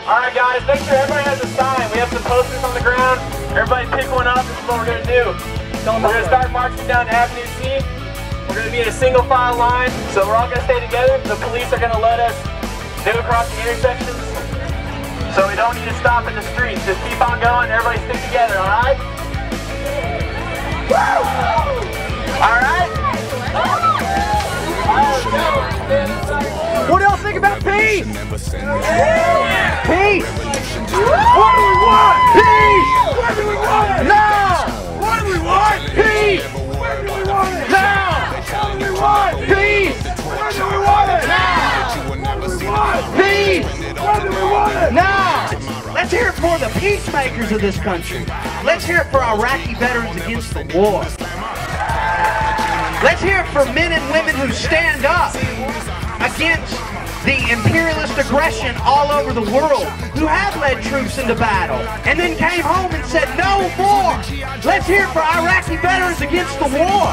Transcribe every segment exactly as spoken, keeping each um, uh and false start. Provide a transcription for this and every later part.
Alright guys, make sure everybody has a sign. We have some posters on the ground. Everybody pick one up. This is what we're going to do. We're going to start marching down Avenue C. We're going to be in a single file line, so we're all going to stay together. The police are going to let us do across the intersections, so we don't need to stop in the streets. Just keep on going. Everybody stick together, alright? Alright? What do y'all think about peace? Yeah. Peace! What do we want? Peace! What do we want? Now! What do we want? Peace! Where do we want it? Now! What do we want? Peace! Where do we want it? Now! What do we want? Peace! Where do we want it? Now! Let's hear it for the peacemakers of this country. Let's hear it for Iraqi veterans against the war. Let's hear it for men and women who stand up against the imperialist aggression all over the world, who have led troops into battle and then came home and said no more. Let's hear it for Iraqi veterans against the war.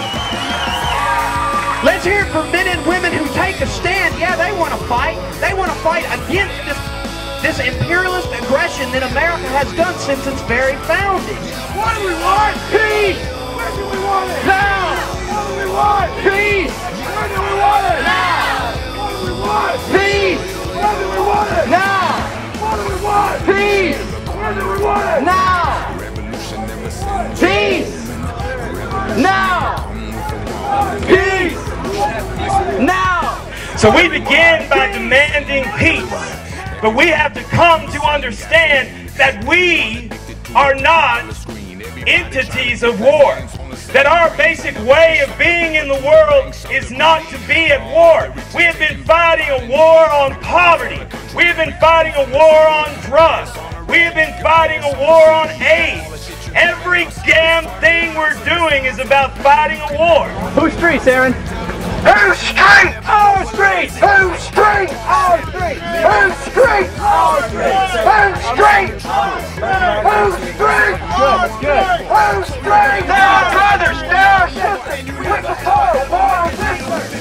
Let's hear it for men and women who take a stand. Yeah, they want to fight. They want to fight against this, this imperialist aggression that America has done since its very founding. What do we want? Peace! Where do we want it? Now! What do we want? Peace! Where do we want it? Now! What do we want? Peace! Where do we want it? Now! What do we want? Peace! Where do we want it? Now! Peace! Now! Peace! Now! So we begin by demanding peace, but we have to come to understand that we are not entities of war. That our basic way of being in the world is not to be at war. We have been fighting a war on poverty. We have been fighting a war on drugs. We have been fighting a war on AIDS. Every damn thing we're doing is about fighting a war. Whose streets, Aaron? Whose street? Our streets! Whose street? Our streets! Whose street? Our streets! Whose street? Whose street? Good, good. Whose street? Now, brothers, now, sisters, with the soil, moral sisters.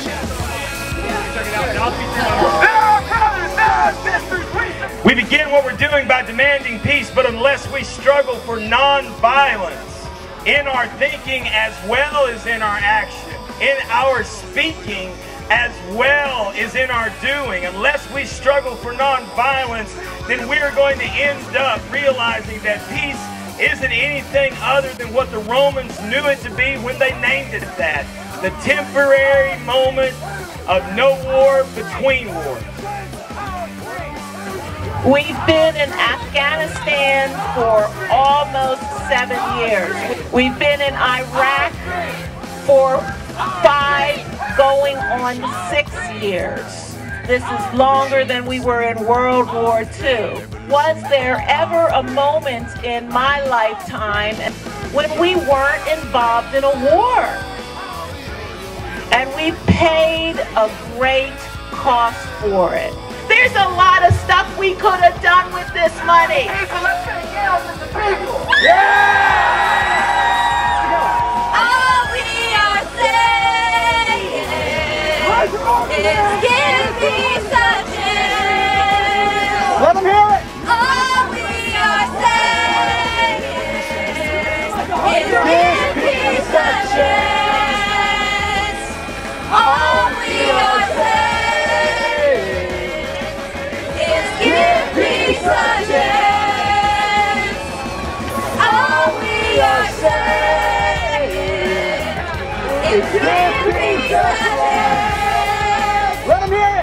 Now, brothers, now, sisters, with the... We begin what we're doing by demanding peace, but unless we struggle for non-violence in our thinking as well as in our action, in our speaking as well as in our doing, unless we struggle for non-violence, then we're going to end up realizing that peace isn't anything other than what the Romans knew it to be when they named it that. The temporary moment of no war between wars. We've been in Afghanistan for almost seven years. We've been in Iraq for five, going on six years. This is longer than we were in World War Two. Was there ever a moment in my lifetime when we weren't involved in a war? And we paid a great cost for it. There's a lot of stuff we could have done with this money. People, let's take care of the people. Yeah! All we are saying is give peace a chance. Let them hear it. All we are saying is give peace a chance. All we are saying give peace a chance. All we are saying is give peace a chance. Let them hear it.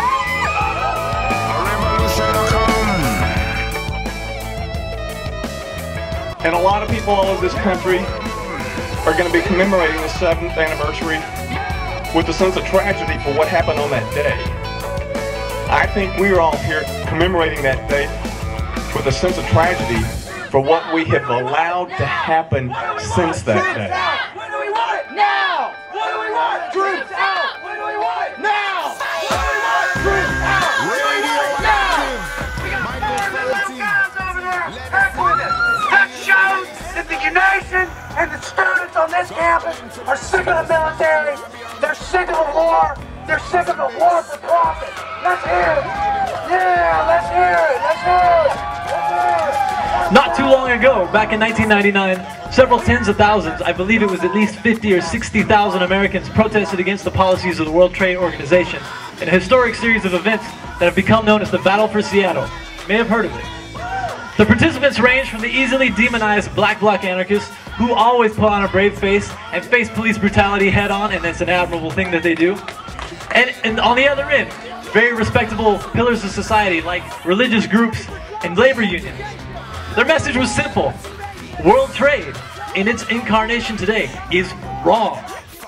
And a lot of people all over this country are going to be commemorating the seventh anniversary with a sense of tragedy for what happened on that day. I think we are all here commemorating that day with a sense of tragedy for what we have allowed to happen since that day. When do we want it? Now! What do we want? Troops out! When do we want it? Now! What do we want? Troops out! When do we want it? Now! We got four little guys over there. Heck with us. That shows that the nation and the students on this campus are sick of the military. They're sick of the war. They're sick of the war for profit. Let's hear it. Yeah, let's hear it. Let's hear it. Let's hear it. Not too long ago, back in nineteen ninety-nine, several tens of thousands, I believe it was at least fifty or sixty thousand Americans protested against the policies of the World Trade Organization in a historic series of events that have become known as the Battle for Seattle. You may have heard of it. The participants range from the easily demonized black bloc anarchists who always put on a brave face and face police brutality head on, and that's an admirable thing that they do. And, and on the other end, very respectable pillars of society like religious groups and labor unions. Their message was simple. World trade, in its incarnation today, is wrong.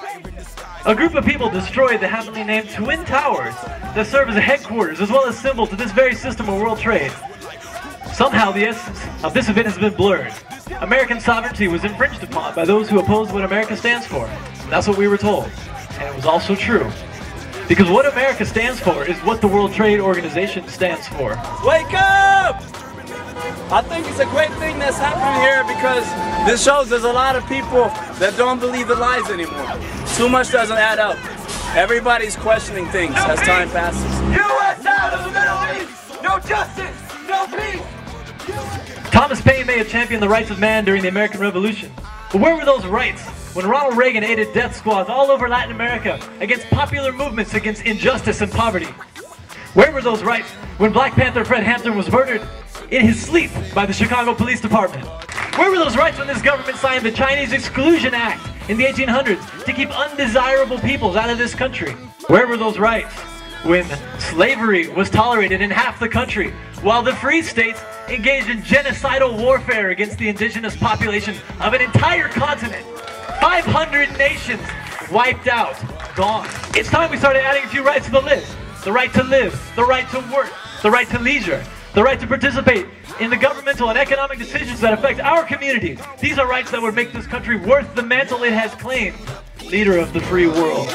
A group of people destroyed the happily named Twin Towers that serve as a headquarters as well as symbol to this very system of world trade. Somehow the essence of this event has been blurred. American sovereignty was infringed upon by those who oppose what America stands for. And that's what we were told. And it was also true. Because what America stands for is what the World Trade Organization stands for. Wake up! I think it's a great thing that's happening here because this shows there's a lot of people that don't believe the lies anymore. Too much doesn't add up. Everybody's questioning things no as peace. Time passes. U S out of the Middle East! No justice! No peace! Thomas Paine may have championed the rights of man during the American Revolution. But where were those rights when Ronald Reagan aided death squads all over Latin America against popular movements against injustice and poverty? Where were those rights when Black Panther Fred Hampton was murdered in his sleep by the Chicago Police Department? Where were those rights when this government signed the Chinese Exclusion Act in the eighteen hundreds to keep undesirable peoples out of this country? Where were those rights when slavery was tolerated in half the country while the free states engaged in genocidal warfare against the indigenous population of an entire continent? five hundred nations wiped out, gone. It's time we started adding a few rights to the list. The right to live, the right to work, the right to leisure, the right to participate in the governmental and economic decisions that affect our communities. These are rights that would make this country worth the mantle it has claimed. Leader of the free world.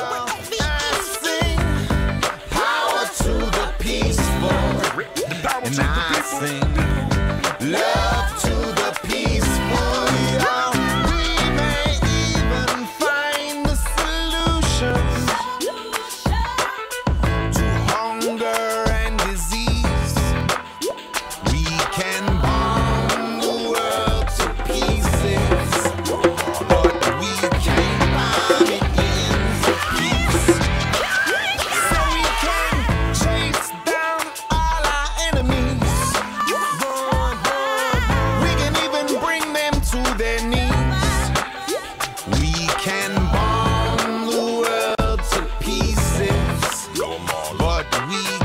Power to the peaceful. And I sing love to the peaceful. We may even find the solution to hunger and disease. We can bomb the world to pieces, but we can't bomb it into peace. So we can chase down all our enemies. We can even bring them to their knees. We can bomb the world to pieces, but we